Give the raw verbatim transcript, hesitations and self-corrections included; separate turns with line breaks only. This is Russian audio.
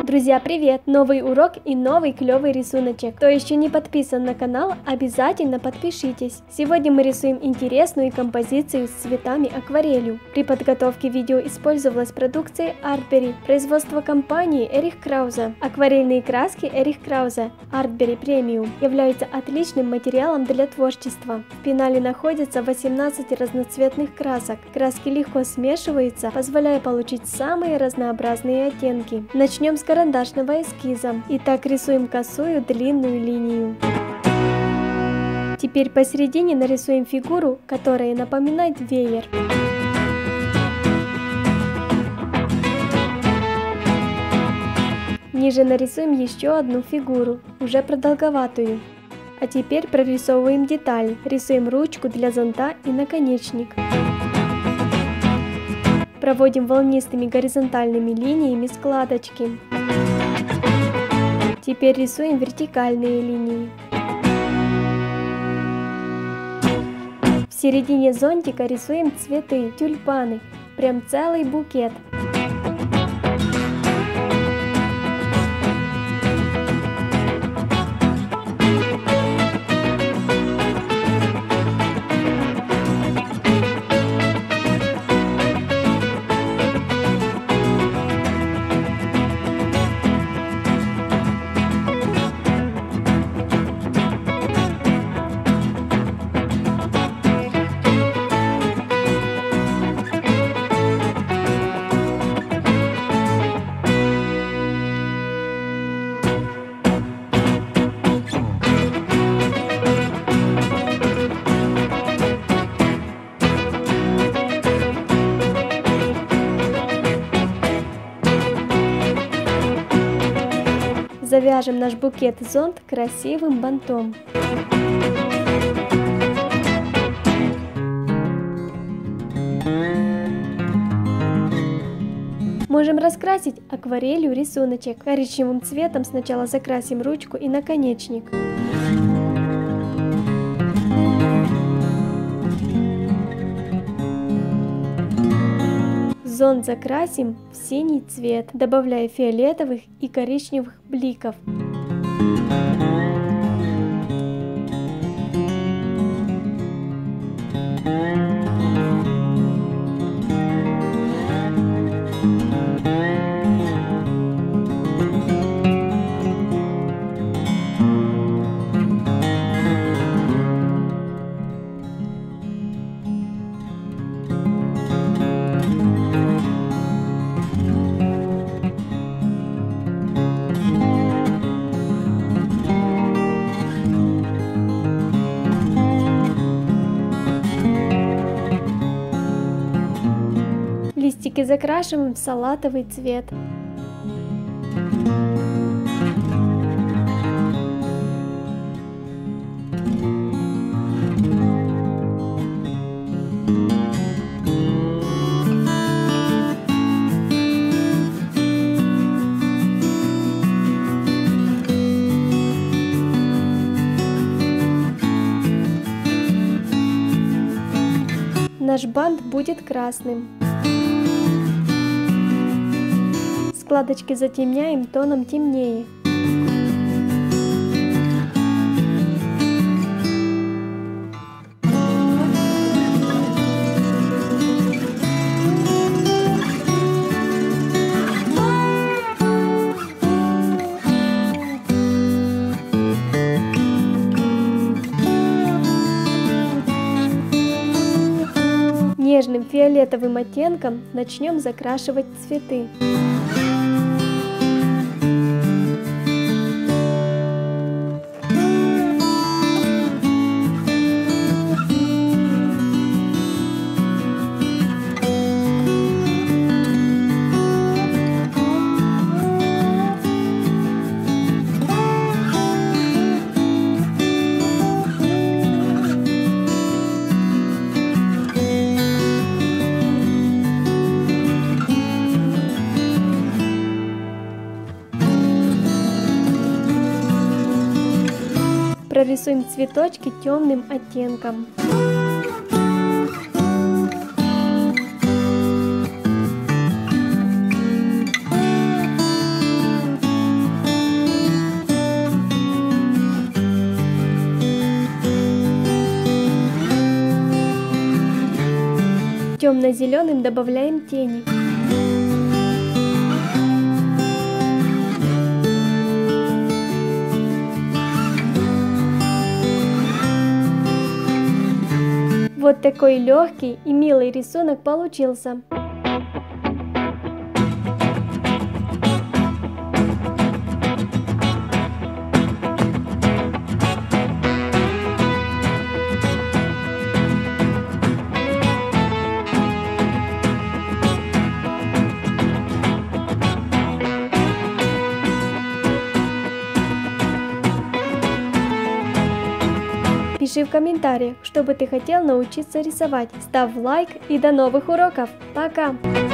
Друзья, привет! Новый урок и новый клевый рисуночек. Кто еще не подписан на канал, обязательно подпишитесь. Сегодня мы рисуем интересную композицию с цветами акварелью. При подготовке видео использовалась продукция Artberry, производство компании Эрих Krause. Акварельные краски Эрих Krause Artberry Premium являются отличным материалом для творчества. В пенале находится восемнадцать разноцветных красок. Краски легко смешиваются, позволяя получить самые разнообразные оттенки. Начнем с карандашного эскиза. Итак, рисуем косую длинную линию. Теперь посередине нарисуем фигуру, которая напоминает веер. Ниже нарисуем еще одну фигуру, уже продолговатую. А теперь прорисовываем детали. Рисуем ручку для зонта и наконечник. Проводим волнистыми горизонтальными линиями складочки. Теперь рисуем вертикальные линии. В середине зонтика рисуем цветы, тюльпаны, прям целый букет. Завяжем наш букет-зонт красивым бантом. Можем раскрасить акварелью рисуночек. Коричневым цветом сначала закрасим ручку и наконечник. Зонт закрасим в синий цвет, добавляя фиолетовых и коричневых бликов. Листики закрашиваем в салатовый цвет. Наш бант будет красным. Складочки затемняем тоном темнее. Нежным фиолетовым оттенком начнем закрашивать цветы. Прорисуем цветочки темным оттенком. темно-зеленым добавляем тени. Вот такой легкий и милый рисунок получился. Пиши в комментариях, что бы ты хотел научиться рисовать. Ставь лайк и до новых уроков. Пока!